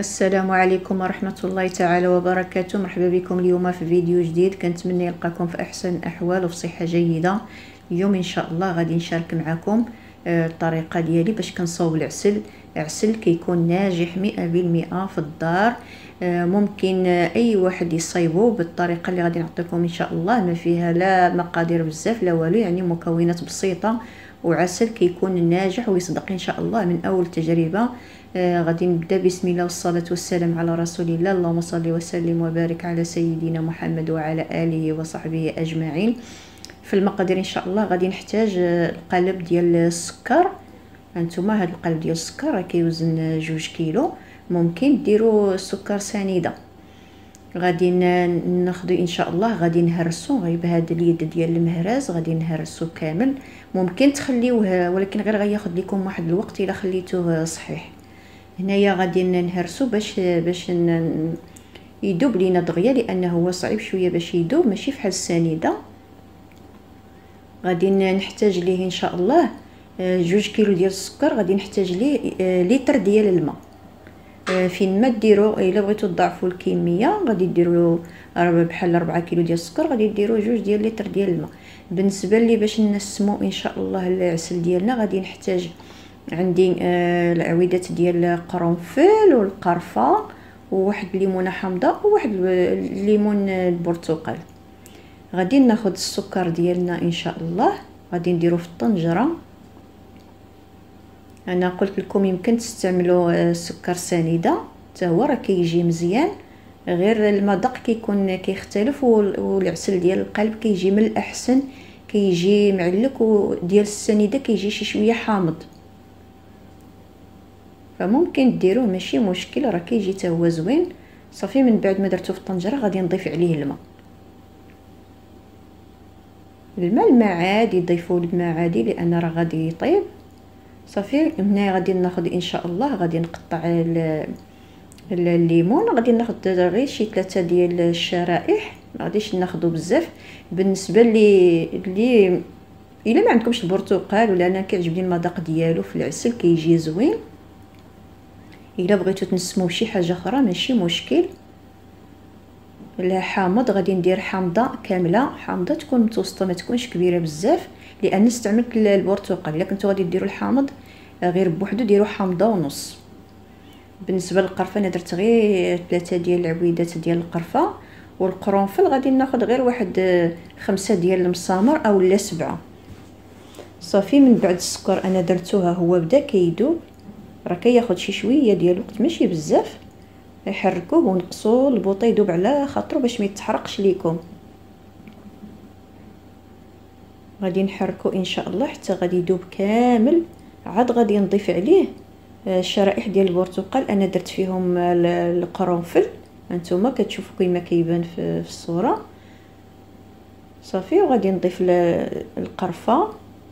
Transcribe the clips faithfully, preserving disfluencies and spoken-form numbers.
السلام عليكم ورحمة الله تعالى وبركاته. مرحبا بكم اليوم في فيديو جديد. كنتمنى نلقاكم في احسن الاحوال وفي صحة جيدة. اليوم ان شاء الله غادي نشارك معكم الطريقة ديالي باش كنصاوب العسل. عسل كيكون ناجح مئة بالمئة في الدار. ممكن اي واحد يصايبه بالطريقة اللي غادي نعطيكم ان شاء الله، ما فيها لا مقادير بزاف لا والو، يعني مكونات بسيطة وعسل كيكون ناجح ويصدق ان شاء الله من اول تجربة. آه غادي نبدا بسم الله والصلاه والسلام على رسول الله. اللهم صل وسلم وبارك على سيدنا محمد وعلى اله وصحبه اجمعين. في المقادير ان شاء الله غادي نحتاج القالب ديال السكر. هانتوما هاد القالب ديال السكر راه كيوزن جوج كيلو. ممكن ديروا سكر سنيده. غادي ناخذ ان شاء الله غادي نهرسو غير بهذا اليد ديال المهراز، غادي نهرسو كامل. ممكن تخليوه ولكن غير غياخذ لكم واحد الوقت الا خليتوه صحيح. هنايا غادي نهرسو باش باش يذوب لينا دغيا، لانه هو صعيب شويه باش يذوب ماشي فحال السنيده. غادي نحتاج ليه ان شاء الله جوج كيلو ديال السكر. غادي نحتاج ليه لتر ديال الماء. فين ما ديروا الا بغيتو تضاعفوا الكميه غادي ديروا بحال أربعة كيلو ديال السكر، غادي ديروا جوج ديال لتر ديال الماء. بالنسبه لي باش نسمو ان شاء الله العسل ديالنا غادي نحتاج عندي آه العويدات ديال القرنفل والقرفه وواحد الليمونه حامضه وواحد الليمون البرتقال. غادي ناخذ السكر ديالنا ان شاء الله، غادي نديرو في الطنجره. انا قلت لكم يمكن تستعملوا سكر سنيده حتى هو راه كيجي مزيان، غير المذاق كيكون كيختلف والعسل ديال القلب كيجي من الاحسن، كيجي معلك، وديال السنيده كيجي شي شويه حامض. فممكن ديروه ماشي مشكل، راه كيجي حتى هو زوين. صافي من بعد ما درتو في الطنجره غادي نضيف عليه الماء. الماء الماء عادي، ضيفوا الماء عادي لان راه غادي يطيب. صافي هنا غادي ناخذ ان شاء الله غادي نقطع الليمون. غادي ناخذ غير شي ثلاثه ديال الشرائح، ما غاديش ناخذو بزاف. بالنسبه لي اللي الا ما عندكمش البرتقال ولا انا كيعجبني المذاق ديالو في العسل كيجي زوين. الا بغيتو تنسمو بشي حاجه اخرى ماشي مشكل. لا حامض غادي ندير حامضه كامله، حامضه تكون متوسطه ما تكونش كبيره بزاف، لان استعملت البرتقال. الا كنتو غادي ديروا الحامض غير بوحدو ديروا حامضه ونص. بالنسبه للقرفه انا درت غير ثلاثه ديال العويدات ديال القرفه، والقرنفل غادي ناخذ غير واحد خمسة ديال المسامر او لا سبعه. صافي من بعد السكر انا درتوها هو بدا كيذوب، راه كياخذ شي شويه ديال الوقت ماشي بزاف. نحركوه ونقصوا البوطه يذوب على خاطرو باش ما يتحرقش ليكم. غادي نحركو ان شاء الله حتى غادي يذوب كامل. عاد غادي نضيف عليه الشرائح ديال البرتقال. انا درت فيهم القرنفل، هانتوما كتشوفوا كيما كيبان في الصوره. صافي وغادي نضيف القرفه.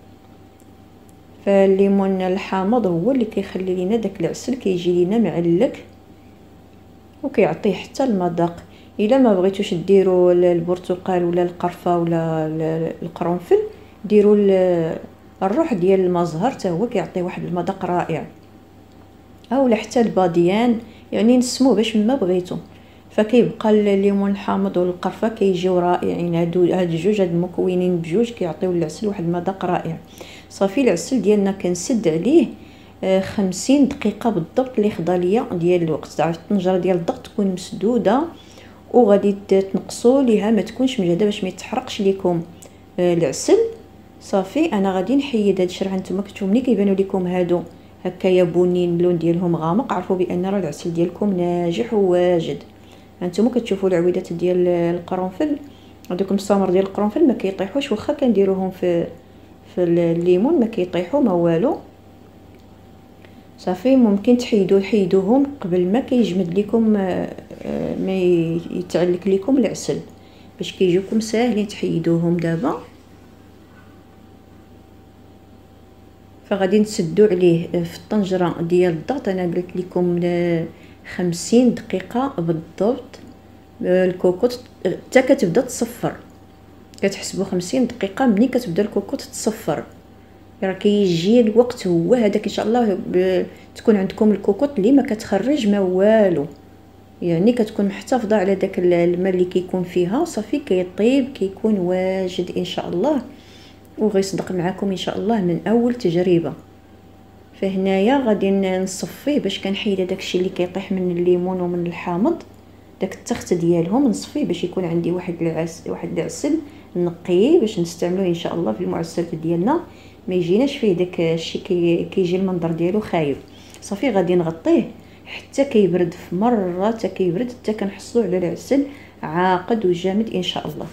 فالليمون الحامض هو اللي كيخلي لينا داك العسل كيجي لينا معلك وكيعطيه حتى المذاق. الا ما بغيتوش ديروا البرتقال ولا القرفه ولا القرنفل ديروا الروح ديال المزهر حتى هو كيعطي واحد المذاق رائع، اولا حتى الباديان، يعني نسموه باش ما بغيتو. فكيبقى الليمون الحامض والقرفه كيجيو رائعين. هادو هاد الجوج هاد المكونين بجوج كيعطيو العسل واحد المذاق رائع. صافي العسل ديالنا كنسد عليه خمسين دقيقه بالضبط اللي خدا ليا ديال الوقت. عرفت الطنجره ديال الضغط تكون مسدوده وغادي تنقصوا ليها ما تكونش مجهده باش ما يتحرقش لكم العسل. صافي انا غادي نحيد هاد الشرح. نتوما كتشوفوا ملي كيبانوا لكم هادو هكايا بنين اللون ديالهم غامق، عرفوا بان راه العسل ديالكم ناجح وواجد. هانتوما كتشوفوا العويدات ديال القرنفل، هذوك المسامر ديال القرنفل ما كيطيحوش واخا كنديروهم في في الليمون ما كيطيحوا ما والو. صافي ممكن تحيدوا حيدوهم قبل ما كيجمد لكم ما يتعلك لكم العسل باش كيجيوكم ساهلين تحيدوهم دابا. فغادي نسدو عليه في الطنجره ديال الضغط. انا قلت لكم خمسين دقيقه بالضبط. الكوكوط حتى كتبدا تصفر، كتحسبوا خمسين دقيقه ملي كتبدا الكوكوط تصفر. راه كيجي الوقت هو هذاك ان شاء الله تكون عندكم الكوكوط اللي ما كتخرج ما والو، يعني كتكون محتفظه على داك الماء اللي كيكون فيها، صافي كيطيب كيكون واجد ان شاء الله، وغيصدق معكم ان شاء الله من اول تجربه. فهنايا غادي نصفيه باش كنحيد داكشي اللي كيطيح من الليمون ومن الحامض، داك التخت ديالهم نصفيه باش يكون عندي واحد العسل، واحد العسل نقيه باش نستعملوه ان شاء الله في المعسلات ديالنا، ما يجيناش فيه داك الشيء كي كيجي المنظر ديالو خايب. صافي غادي نغطيه حتى كيبرد، في مره حتى كيبرد حتى كنحصلوا على العسل عاقد وجامد ان شاء الله.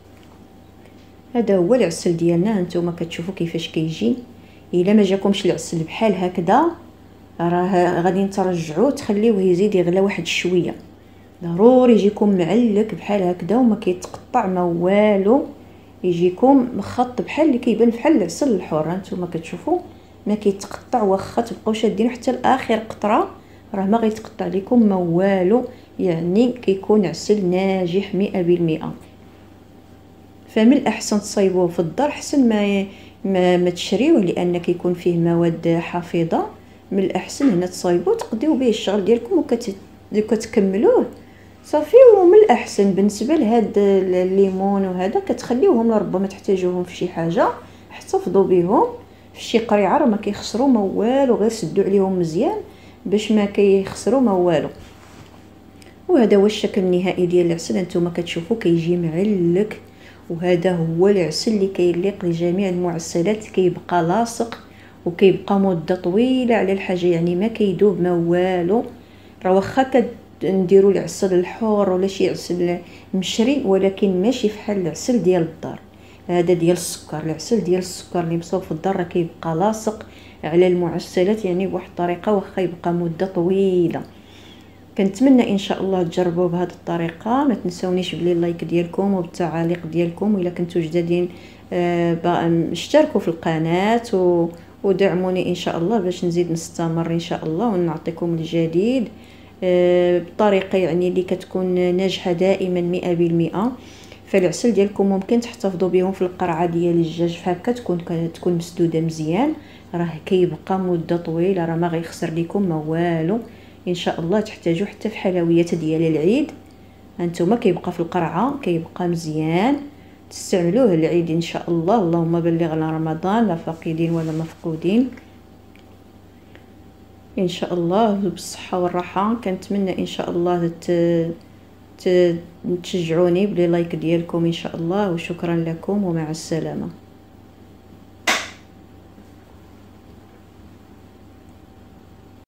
هذا هو العسل ديالنا، هانتوما كتشوفوا كيفاش كيجي. الا ما جاكمش العسل بحال هكذا راه غادي نترجعوه تخليوه يزيد يغلى واحد شويه، ضروري يجيكم معلك بحال هكذا وما كيتقطع ما والو، يجيكم مخط بحال اللي كيبان بحال العسل الحر. هانتوما كتشوفوا ما كيتقطع، واخا تبقاو شادين حتى لاخر قطره راه ما غيتقطع لكم ما والو، يعني كيكون عسل ناجح مئة بالمئة. فمن الاحسن تصايبوه في الدار احسن ما ما, ما تشريوه، لان كيكون فيه مواد حافظه. من الاحسن هنا تصايبوه تقضيو به الشغل ديالكم وكتكملوه صافي. ومن الاحسن بالنسبه لهاد الليمون وهذا كتخليوهم لربما تحتاجوهم في شي حاجه، احتفظوا بهم في شي قريعه راه ما كيخسروا ما والو، غير سدوا عليهم مزيان باش ما كيخسروا ما والو. وهذا هو الشكل النهائي ديال العسل، انتما كتشوفوا كيجي معلك، وهذا هو العسل اللي كيليق لجميع المعسلات، كيبقى لاصق وكيبقى مده طويله على الحاجه، يعني ما كيذوب ما والو. راه واخا كنديروا العسل الحور ولا شي عسل مشري، ولكن ماشي فحال العسل ديال الدار، هذا ديال السكر. العسل ديال السكر اللي مصوب في الدار راه كيبقى لاصق على المعسلات يعني بواحد الطريقه واخا يبقى مده طويله. كنتمنى ان شاء الله تجربوا بهذه الطريقه. ما تنسونيش بلي اللايك ديالكم وبالتعاليق ديالكم، والا كنتو جدادين آه اشتركوا في القناه و... ودعموني ان شاء الله باش نزيد نستمر ان شاء الله ونعطيكم الجديد آه بطريقه يعني اللي كتكون ناجحه دائما مئة بالمئة. فالعسل ديالكم ممكن تحتفظوا بهم في القرعه ديال الدجاج فهكا تكون تكون مسدوده مزيان، راه كيبقى مده طويله، راه ما غيخسر لكم ما والو ان شاء الله. تحتاجوا حتى في حلويات ديال العيد، هانتوما كيبقى في القرعه كيبقى مزيان، تستعملوه العيد ان شاء الله. اللهم بلغنا رمضان لا فاقدين ولا مفقودين ان شاء الله بالصحه والراحه. كنتمنى ان شاء الله تشجعوني بلي لايك ديالكم ان شاء الله، وشكرا لكم ومع السلامه.